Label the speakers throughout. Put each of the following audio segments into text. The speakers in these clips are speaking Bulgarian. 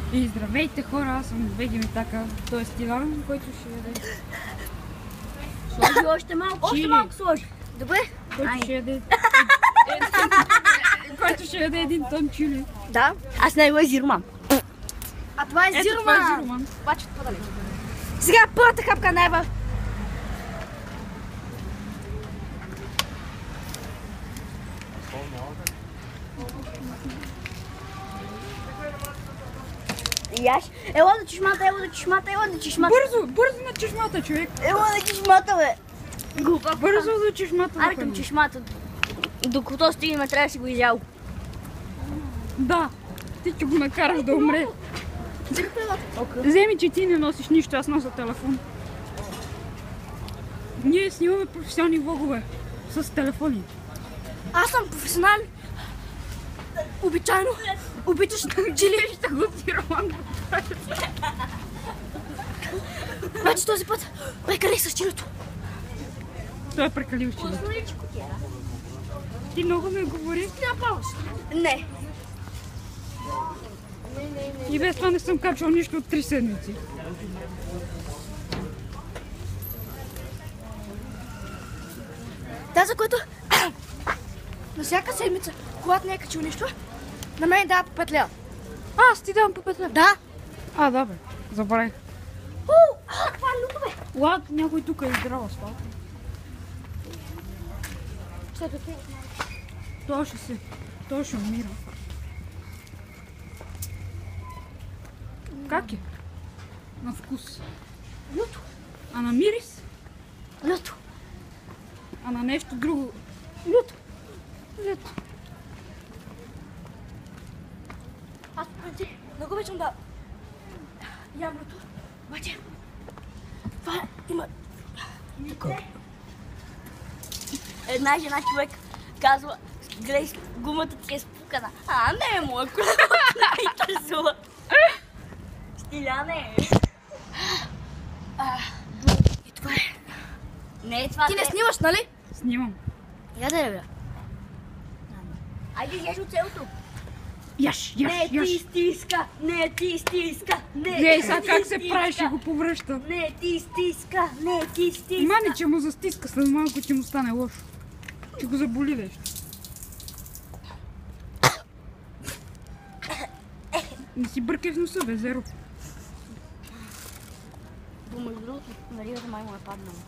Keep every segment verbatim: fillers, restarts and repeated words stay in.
Speaker 1: И здравейте хора, аз съм Веги Митака, т.е. Иван, който ще яде.
Speaker 2: Сложи още малко, още малко сложи. Добре?
Speaker 1: Който ще яде... Който ще яде един тон чили.
Speaker 2: Да, аз него е зирман. А това е
Speaker 1: Ето,
Speaker 2: зирман.
Speaker 1: това е зирман.
Speaker 2: Обаче отпадали. Сега първата хапка найва. Яш, ела да чешмата, ела да чешмата, ела да чешмата.
Speaker 1: Бързо, бързо на чешмата, човек.
Speaker 2: Ела да чешмата, бе. Глупа.
Speaker 1: Бързо за чешмата.
Speaker 2: Аре към чешмата. Докато стигнем, трябва да си го изял.
Speaker 1: Да, ти ще го накараш да умре. Вземи, че ти не носиш нищо, аз нося телефон. Ние снимаме професионални влогове с телефони.
Speaker 2: Аз съм професионален. Обичайно обичаш на чили.
Speaker 1: Ще го ти, Роман.
Speaker 2: Обаче този път прекалих с чилито.
Speaker 1: Той е прекалил чили. Ти много ме говори.
Speaker 2: Не.
Speaker 1: И без това не съм качвал нищо от три седмици.
Speaker 2: Да, за което на всяка седмица, когато не е качил нищо, на мен дава по пет лева.
Speaker 1: А, аз ти давам по пет лева.
Speaker 2: Да.
Speaker 1: А, да бе, забравих.
Speaker 2: У, а, това е люто, бе.
Speaker 1: Лад, някой тук е издрава спал.
Speaker 2: Ще те
Speaker 1: Той ще се, той ще умира. Как е? На вкус.
Speaker 2: люто.
Speaker 1: А на мирис?
Speaker 2: Люто.
Speaker 1: А на нещо друго?
Speaker 2: Люто.
Speaker 1: Лето.
Speaker 2: Аз преди много обичам да ям люто. Обаче, това има... Една жена човек казва, гледай, гумата ти е спукана. А, не е моя кола, не ми интересува. Стиляне. И това е. Не е това. Ти не снимаш, нали?
Speaker 1: Снимам.
Speaker 2: Я да я бе. Айде, еш от целото.
Speaker 1: Яш, яш,
Speaker 2: Не
Speaker 1: яш.
Speaker 2: ти стиска, не ти стиска, не
Speaker 1: Гледай
Speaker 2: ти
Speaker 1: сега как се
Speaker 2: стиска.
Speaker 1: прави, ще го повръща.
Speaker 2: Не ти стиска, не ти стиска.
Speaker 1: Мани, че му застиска, след малко ще му стане лошо. Ще го заболи нещо. Не си бъркай в носа, бе, зеро.
Speaker 2: Между другото, нарията май му е паднала.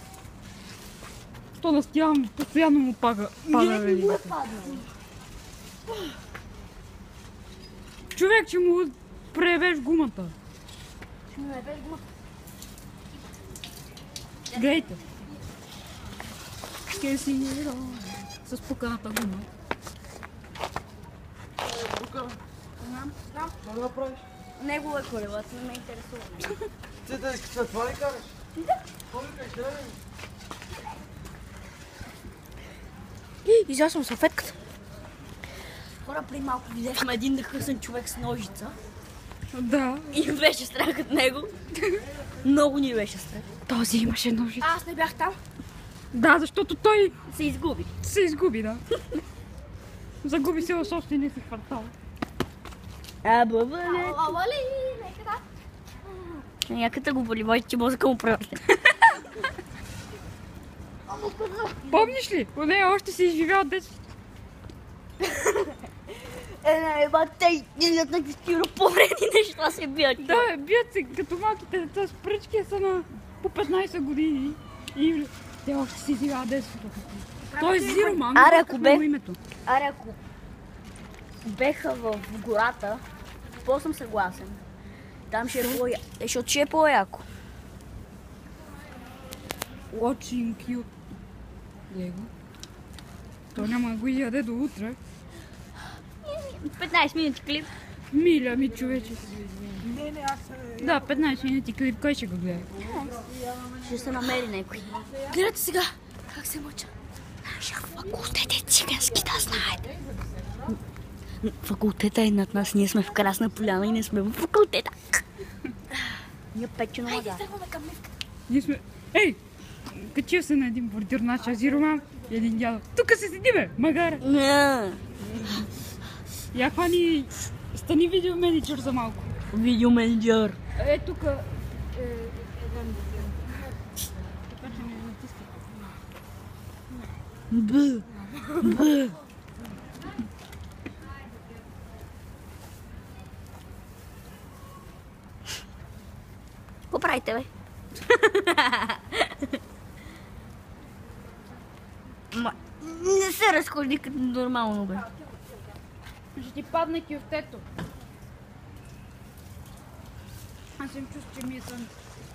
Speaker 1: То настявам, постоянно му пага. пада,
Speaker 2: Не,
Speaker 1: бе.
Speaker 2: не му е паднала.
Speaker 1: Човек, че му преевеш гумата.
Speaker 2: Ще му набеш гумата.
Speaker 1: Гледайте. Ке си с пуканата гума.
Speaker 2: Знам, знам.
Speaker 3: Какво да правиш?
Speaker 2: Него е колелата, не ме интересува.
Speaker 3: Ти да искаш на това ли караш?
Speaker 2: Да.
Speaker 3: Какво ли кажеш, да ли?
Speaker 2: И изял съм салфетката. Хора, преди малко видяхме един нахъсан човек с ножица.
Speaker 1: Да.
Speaker 2: И ми беше страх от него. Много ни беше страх.
Speaker 1: Този имаше ножица.
Speaker 2: Аз не бях там.
Speaker 1: Да, защото той
Speaker 2: Се изгуби.
Speaker 1: се изгуби, да. Загуби се в собствения си квартал.
Speaker 2: А, бъбъле.
Speaker 4: Ала ли? Нека да.
Speaker 2: Някъде го боли, може, че мозъка му превърне.
Speaker 1: Помниш ли? Поне още се изживя от детството.
Speaker 2: Е, не, ба, те идят някакви стиропорени неща се бият.
Speaker 1: Да, бе, бият се като малките деца с пръчки са на по петнайсет години. И те още се изживя от детството. Той е Зироман,
Speaker 2: Аре, ако бе-
Speaker 1: му името.
Speaker 2: Аре, ако беха в гората, по-съм съгласен. Там ще е по-яко. Защото ще е по-яко.
Speaker 1: Watching you. Лего. Той няма да го яде до утре.
Speaker 2: петнайсет минути клип.
Speaker 1: Миля ми, човече.
Speaker 3: Не, не, аз се...
Speaker 1: Да, петнайсет минути клип, кой ще го гледа?
Speaker 2: Ще се намери някой. Гледайте сега как се мъча. Нашия факултет е цигански, да знаете. Факултета е над нас, ние сме в Красна Поляна и не сме в факултета. Ние печено вода. Хайде, тръгваме към мивката.
Speaker 1: Ние сме... Ей! Качил се на един бордюр, нашия Зироман и един дядо. Тука се седи, бе, магара.
Speaker 2: Не.
Speaker 1: Я хвани... Стани видео менеджер за малко.
Speaker 2: Видеоменеджер.
Speaker 1: Е, тук... Е, е, така че не натискай.
Speaker 2: Б. Б. Какво правите, бе? Ма, не се разходи като нормално, бе.
Speaker 1: Ще ти падне кюфтето. Аз им чувствам, че ми е сън.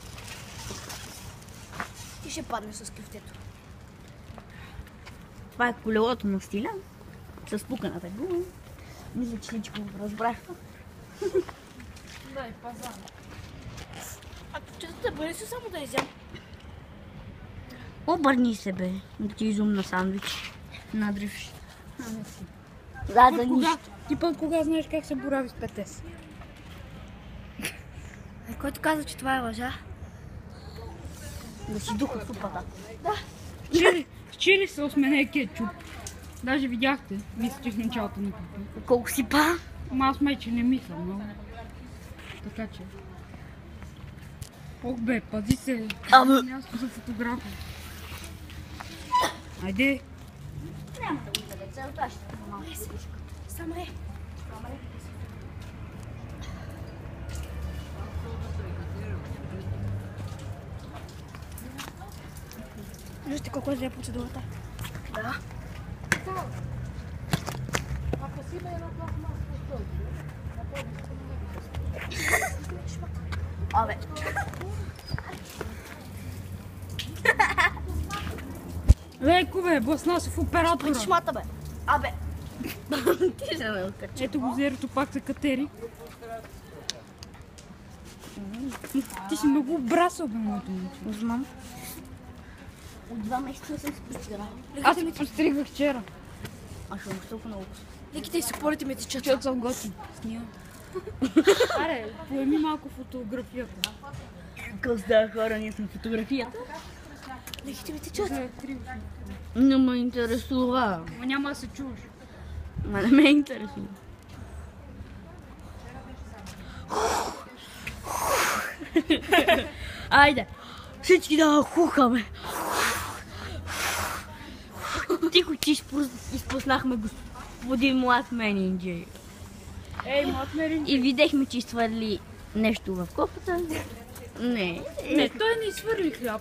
Speaker 2: Ти ще паднеш с кюфтето. Това е колелото на Стиля. С пуканата гума. Мисля, че всичко го разбрах.
Speaker 1: Дай, пазар.
Speaker 2: А че да бъде се само да изям. Обърни се, бе. Да ти изумна сандвич. Надрив. Да, да
Speaker 1: Кога?
Speaker 2: нищо.
Speaker 1: Ти пък кога знаеш как се борави с петес?
Speaker 2: Е, който каза, че това е лъжа. Да си духа в супата. Да.
Speaker 1: Вчера, вчера се осмене кетчуп. Даже видяхте. Мисля, че в началото на купа.
Speaker 2: Колко си па?
Speaker 1: Ама аз майче не мисля много. Така че... Ох бе, пази се.
Speaker 2: Абе.
Speaker 1: Място за фотография. Айде.
Speaker 2: Няма да го бъде цел, това ще е малко. Само е. Вижте колко е зле процедурата. Да. Абе.
Speaker 1: Леко бе, блъсна се в оператора.
Speaker 2: Шмата, бе. Абе. Ти се ме откачи.
Speaker 1: Ето го зерото пак се катери. Ти си много обрасъл, бе, моето момче.
Speaker 2: Не знам. От два месеца съм се постирала.
Speaker 1: Аз се постригвах вчера.
Speaker 2: А ще му толкова много.
Speaker 3: Леките и супорите ми течат.
Speaker 1: Защото съм готин. Снимам. Аре, поеми малко фотографията.
Speaker 2: Късда хора, ние сме фотографията.
Speaker 3: Леките ми течат.
Speaker 1: За три уши.
Speaker 2: Не ме интересува.
Speaker 1: Ма няма да се чуваш.
Speaker 2: Ма не ме интересува. Айде. Всички да хухаме. Тихо, че изпус- изпуснахме господин млад менеджер.
Speaker 1: Ей, млад мерин.
Speaker 2: И видяхме, че изтвърли нещо в кофата. Не.
Speaker 1: Не, той не свърли хляб.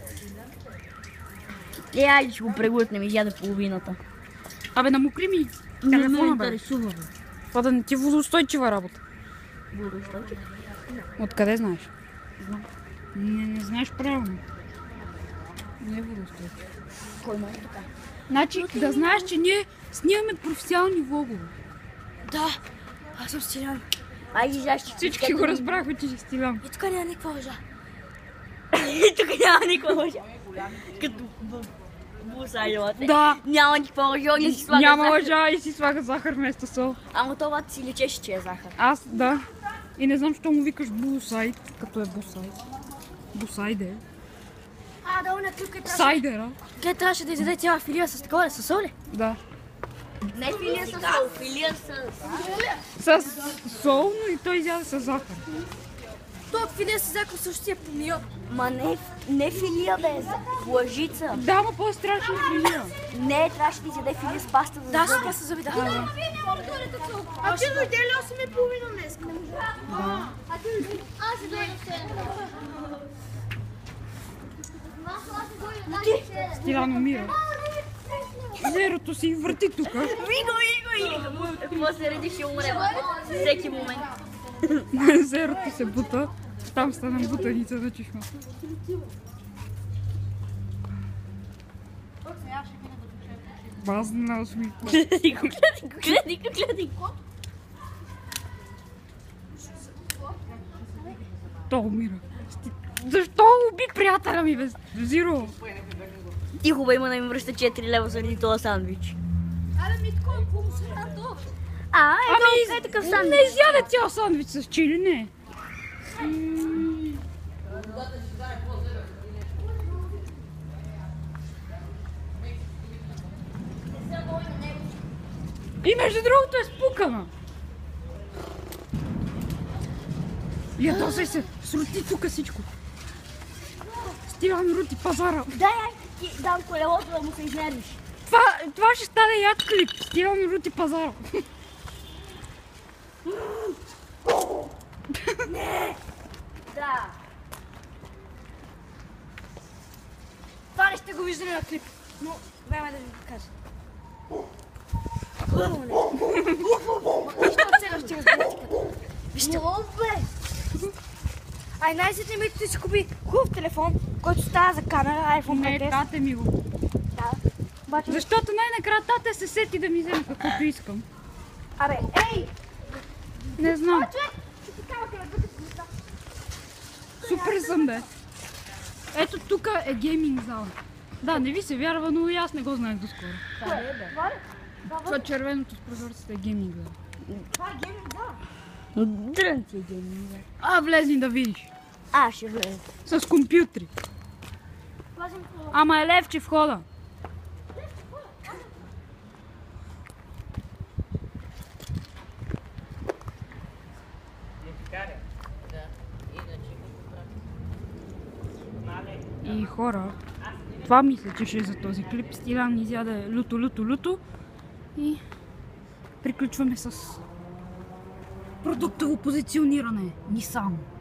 Speaker 2: Е, айде ще го преглътнем, изяде половината.
Speaker 1: Абе, намокри ми
Speaker 2: Не ме
Speaker 1: телефона, бе.
Speaker 2: интересува, бе.
Speaker 1: Това да не ти е водоустойчива работа.
Speaker 2: Водоустойчив?
Speaker 1: Откъде знаеш?
Speaker 2: Знам.
Speaker 1: Не, не знаеш правилно. Не е водоустойчив.
Speaker 2: Кой ме е така?
Speaker 1: Значи, да знаеш, че ние снимаме професионални влогове.
Speaker 3: Да. Аз съм Стилян.
Speaker 2: Айде, изящи.
Speaker 1: Всички го разбрахме, че си стилям.
Speaker 3: И тук няма никаква лъжа.
Speaker 2: И тук няма никаква лъжа. Като в бусайлата.
Speaker 1: Да.
Speaker 2: Няма никаква лъжа, не си слага
Speaker 1: Няма
Speaker 2: захар.
Speaker 1: лъжа и си слага захар вместо сол.
Speaker 2: Ама това си лечеше, че е захар.
Speaker 1: Аз, да. И не знам, защо му викаш бусайд, като е бусайд. Бусайде.
Speaker 3: А, да, не, тук е трябваше.
Speaker 1: Сайдера.
Speaker 3: Къде трябваше да изяде цяла филия с такова, с соли?
Speaker 1: Да.
Speaker 2: Не филия с сол, филия с...
Speaker 1: С сол, но и той изяде с захар.
Speaker 3: Това филия с закон също си е помил.
Speaker 2: Ма не, не филия, бе, лъжица.
Speaker 1: Да, ма по страшно филия.
Speaker 2: Не, трябваше да изяде филия с паста за
Speaker 3: Да, с
Speaker 2: зъби.
Speaker 3: това са зъби, да. А ти дойде ли осем и половина днес?
Speaker 4: Аз се дойда в седем. Масло, аз се дойда да в седем.
Speaker 1: Стилян умира. Зерото си върти тук.
Speaker 2: Иго, иго, иго. После реди ще умре всеки момент.
Speaker 1: Зерото се бута. Там стана бутаница на чешма. Базна усмивка.
Speaker 2: Гледай го, гледай го, гледай го, гледай го.
Speaker 1: Той умира. Защо уби приятеля ми, бе? Зиро.
Speaker 2: Тихо, бе, има да ми връща четири лева заради този сандвич.
Speaker 3: Абе, ми такова, какво му се радо?
Speaker 2: А,
Speaker 1: Ами,
Speaker 2: ето, е такъв
Speaker 1: не
Speaker 2: сандвич.
Speaker 1: изяде цял сандвич с чили, не. И между другото е спукана. Ядосай се, срути тук всичко. Стилян рути пазара.
Speaker 2: Дай, ай, ти дам колелото да му се изнервиш.
Speaker 1: Това, това ще стане яд клип. Стилян рути пазара.
Speaker 2: Да. Това не ще го виждаме на клип, но време е да ви покажа. Хубаво не. Нищо от себе ще разберете като. Вижте. Бе! Ай, най-сетне ми ти си купи хубав телефон, който става за камера, iPhone
Speaker 1: Не,
Speaker 2: пет ес.
Speaker 1: тате ми го.
Speaker 2: Да. Обаче,
Speaker 1: Защото най-накрая тате се сети да ми вземе каквото искам.
Speaker 2: абе, ей!
Speaker 1: Не знам.
Speaker 2: Човек, ще ти кажа къде бъде смисъл.
Speaker 1: Супер съм, бе. Ето тук е гейминг зала. Да, не ви се вярва, но и аз не го знаех доскоро.
Speaker 2: Това е, бе. Това ли?
Speaker 1: Това червеното с прозорците е гейминг зала.
Speaker 2: Това е гейминг, да. Дрън ти е гейминг, бе.
Speaker 1: А, влезни да видиш.
Speaker 2: А, ще влезе.
Speaker 1: С компютри.
Speaker 2: Влазим по...
Speaker 1: Ама е левче входа. И хора, това мисля, че ще е за този клип. Стилян изяде люто, люто, люто. И приключваме с продуктово позициониране. Нисан.